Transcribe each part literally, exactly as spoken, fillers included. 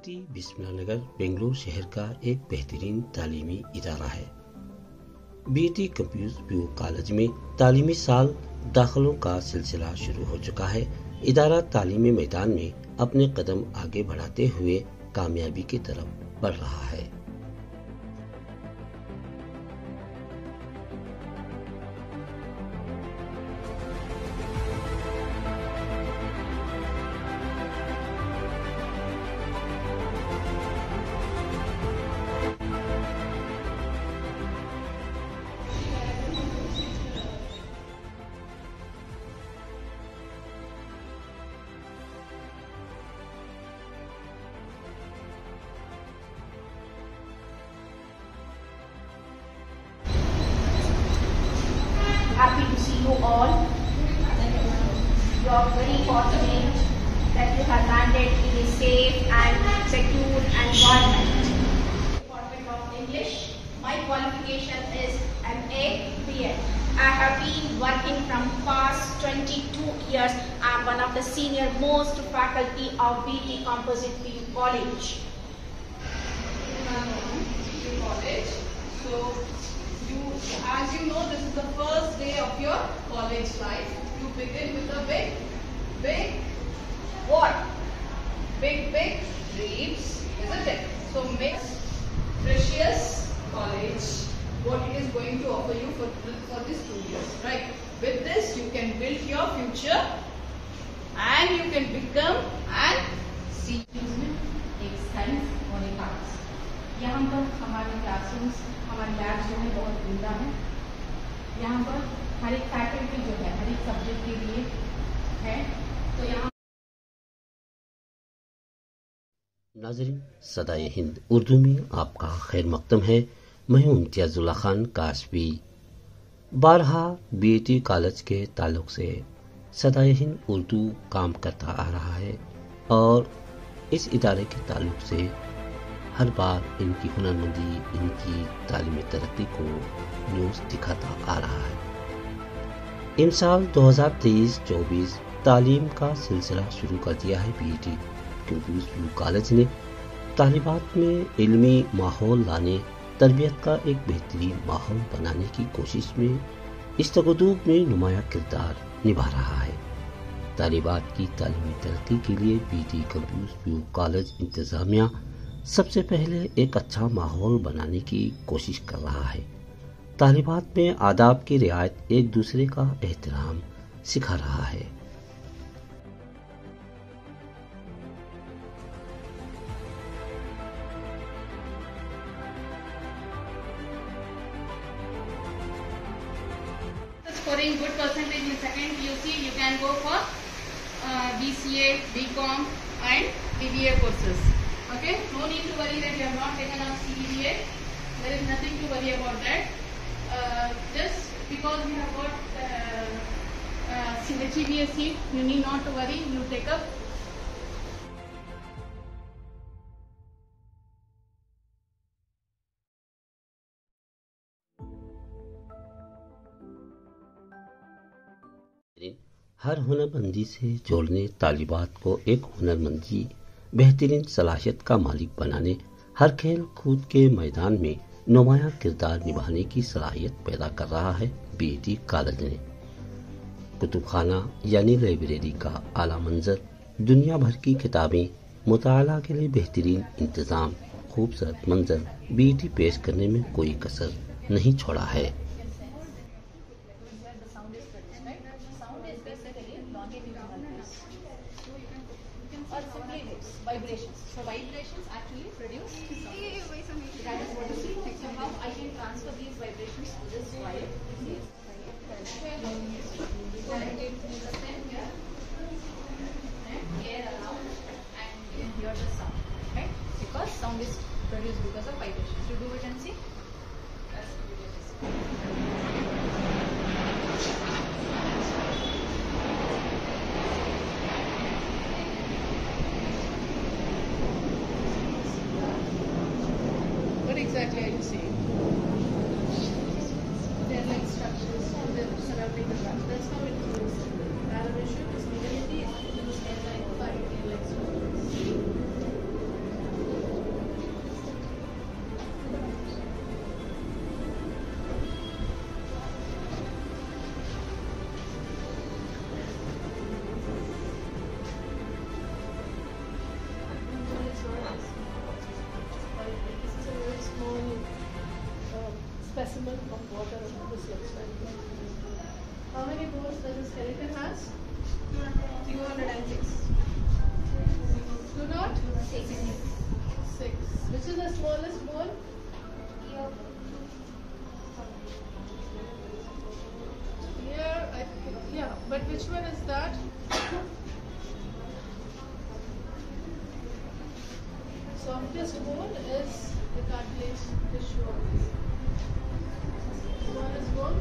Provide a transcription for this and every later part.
BET बिस्मिल्लाहनगर Bengaluru शहर का एक बेहतरीन तालीमी इदारा है। बीईटी कंप्यूटर व्यू कॉलेज में तालीमी साल दाखिलों का सिलसिला शुरू हो चुका है। इदारा तालीमी मैदान में अपने कदम आगे बढ़ाते हुए कामयाबी की तरफ बढ़ रहा है। Happy to see you all. You are very fortunate that you have landed in a safe and secure environment. Department of English. My qualification is M A B Ed. I have been working from past twenty-two years. I am one of the senior most faculty of B T Composite Field College. College. So. You, as you know, this is the first day of your college life. You begin with a big, big what? Big, big dreams, isn't it? So make precious college what it is going to offer you for, for these two years, right? With this, you can build your future and you can become and see. एक science और एक arts. यहाँ पर हमारे classrooms, हमारे lab जो है बहुत उम्दा है। यहाँ पर हर एक फैकल्टी जो है हर एक सब्जेक्ट के लिए है। तो यहाँ नाज़रीन, सदाए हिंद उर्दू में आपका खैर मकदम है। मैं हूं इम्तियाजुल्लाह खान काशवी। बारहा बीईटी कॉलेज के ताल्लुक से सदाए हिंद उर्दू काम करता आ रहा है और इस इदारे के ताल्लुक से हर बार इनकी हुनरमंदी, इनकी तालीमी तरक्की को न्यूज़ दिखाता आ रहा है। इन साल दो हज़ार तेईस चौबीस तालीम का सिलसिला शुरू कर दिया है बीईटी कंप्यूटर व्यू कॉलेज ने। तालिबात में इल्मी माहौल लाने, तरबियत का एक बेहतरीन माहौल बनाने की कोशिश में इस तगदूब में नुमाया किरदार निभा रहा है। तालिबात की तालीमी तरक्की के लिए बीईटी कंप्यूटर व्यू कॉलेज इंतजामिया सबसे पहले एक अच्छा माहौल बनाने की कोशिश कर रहा है। तालिबात में आदाब की रियायत, एक दूसरे का एहतराम सिखा रहा है। Scoring good percentage in second P U C, you can go for uh, B C A, B Com and B B A courses. Okay, no need to worry that you have not taken up C B A. There is nothing to worry about that. Uh, just because you have got uh, uh, G B S C, you need not to worry. You take up. हर हुनरमंदी से जोड़ने, तालिबात को एक हुनरमंदी बेहतरीन सलाहियत का मालिक बनाने, हर खेल कूद के मैदान में नुमाया किरदार निभाने की सलाहियत पैदा कर रहा है बीईटी कॉलेज ने। कुतुबखाना यानी लाइब्रेरी का आला मंजर, दुनिया भर की किताबें, मुताला के लिए बेहतरीन इंतजाम, खूबसूरत मंजर बीईटी पेश करने में कोई कसर नहीं छोड़ा है। vibrations. So vibrations actually produce sound. That is what you see. So how I can transfer these vibrations to this wire? Connect it to the stem here, and air around, and you hear the sound, right? Because sound is produced because of vibrations. You do it and see. What exactly are you saying? They are like structures and they're surrounding the ground. That's how it goes. Vibration is immediately used as like five like structures. Six. Six. Which is the smallest bone? Here. Here, I think, yeah. But which one is that? Softest bone is the cartilage tissue of this. Smallest bone?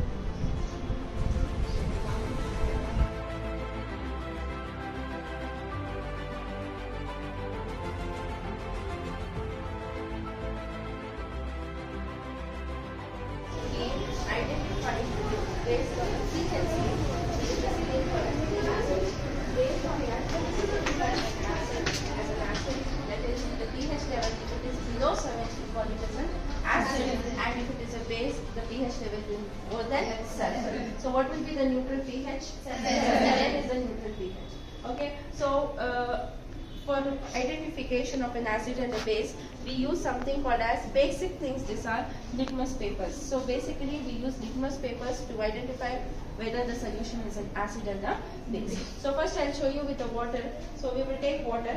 Identify based on the frequency, based on the acid, based on the acid as an acid, that is the pH level, if it is below seventy, we call it as an acid, and if it is a base, the pH level will be more than seven. So what will be the neutral pH? seven is the neutral pH. Okay, so uh, for identification of an acid and a base, we use something called as basic things. These are litmus papers. So basically we use litmus papers to identify whether the solution is an acid and a base. So first I'll show you with the water. So we will take water.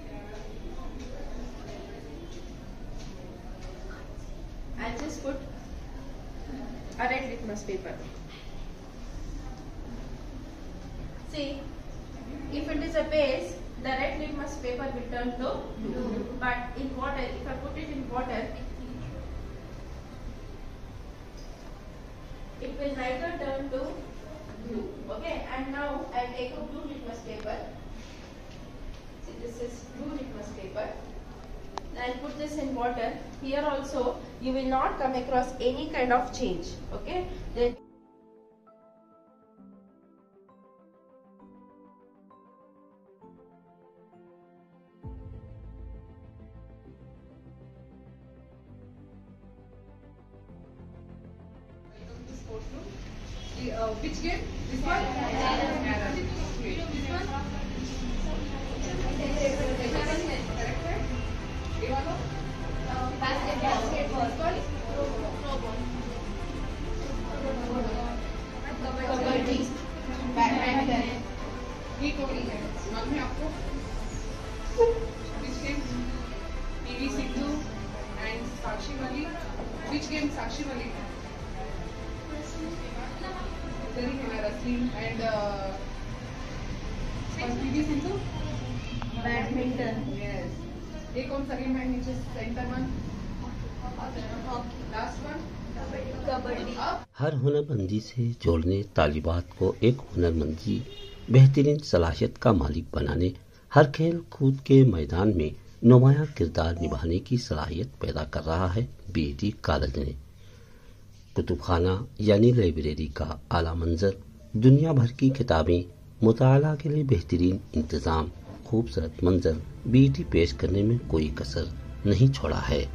I'll just put a red litmus paper. See, if it is a base, the red litmus paper will turn to blue. But in water, if I put it in water, it will neither turn to blue. Okay, and now I'll take a blue litmus paper. See, this is blue litmus paper. I'll put this in water. Here also, you will not come across any kind of change. Okay, then The, uh, which game? This one? Yeah. Wait, this one? Correct? Ivano? basketball. This one? Throwball. Kabaddi. Badminton. ये कौन है? मालूम है आपको? Which game? P V Sindhu and Sakshi Malik. Which game? Sakshi Malik. There is wrestling and uh, P V Sindhu. Badminton. Yes. ये कौन सा game है? Which is center one? Last one? Kabaddi. Up. हर हुनरमंदी से जोड़ने, तालिबात को एक हुनरमंदी बेहतरीन सलाहियत का मालिक बनाने, हर खेल कूद के मैदान में नुमाया किरदार निभाने की सलाहियत पैदा कर रहा है बी ए डी कॉलेज ने। कुतुबखाना यानी लाइब्रेरी का आला मंजर, दुनिया भर की किताबें, मुताला के लिए बेहतरीन इंतजाम, खूबसूरत मंजर बी ए डी पेश करने में कोई कसर नहीं छोड़ा है।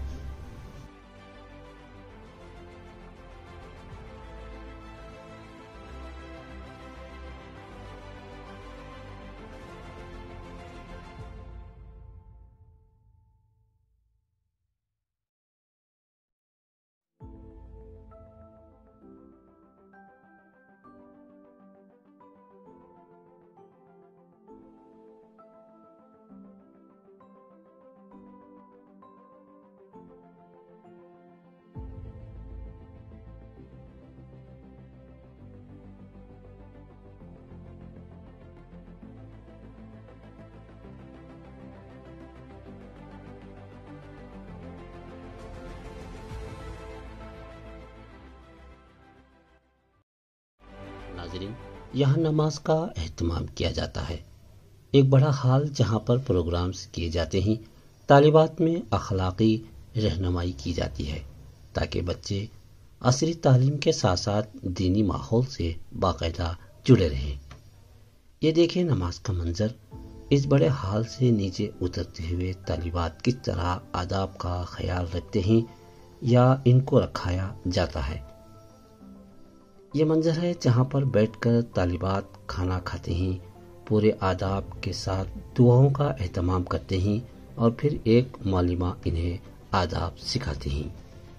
नाज़रीन, यहाँ नमाज का एहतमाम किया जाता है। एक बड़ा हाल जहाँ पर प्रोग्राम्स किए जाते हैं, तालिबात में अखलाकी रहनुमाई की जाती है ताकि बच्चे असरी तालीम के साथ साथ दीनी माहौल से बाकायदा जुड़े रहें। ये देखें नमाज का मंजर। इस बड़े हाल से नीचे उतरते हुए तालिबात किस तरह आदाब का ख्याल रखते हैं या इनको रखाया जाता है। ये मंजर है जहाँ पर बैठकर तालिबात खाना खाते हैं, पूरे आदाब के साथ दुआओं का एहतमाम करते हैं और फिर एक मालिमा इन्हें आदाब सिखाते हैं।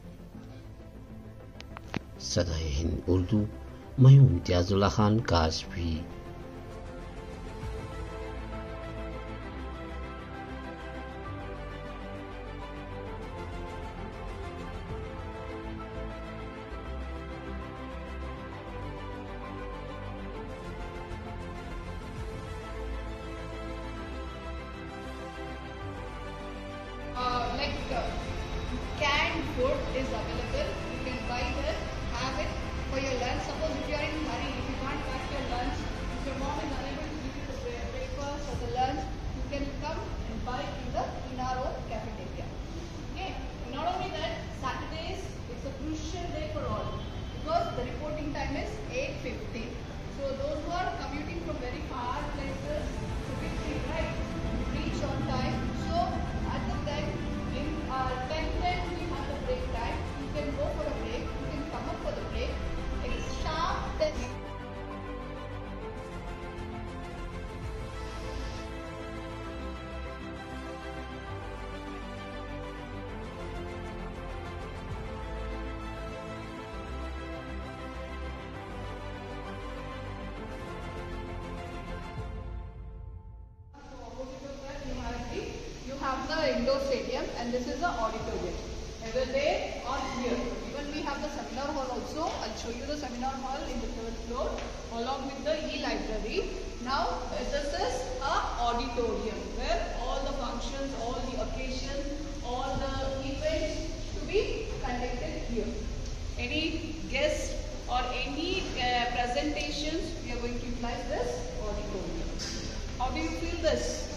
सदाए हिंद उर्दू, मैं हूं इम्तियाजुल्लाह Khan काशफी। uh, canned food is available. You can buy that, have it for your lunch. Suppose if you are in a hurry, if you can't pack your lunch, if your mom is unable to give you the bre- breakfast or the lunch, you can come and buy in the in our own cafeteria. Okay. Not only that, Saturdays it's a crucial day for all because the reporting time is eight fifteen. So those who are commuting from very far places, to be free, right? Reach on time. So at the time, in uh, ten ten we have the break time. You can go for a break. You can come up for the break. It's sharp ten. You have the indoor stadium and this is the auditorium. Either there or here. Even we have the seminar hall also. I'll show you the seminar hall in the third floor along with the e-library. Now uh, this is a auditorium where all the functions, all the occasions, all the events to be conducted here. Any guests or any uh, presentations, we are going to utilize this auditorium. How do you feel this?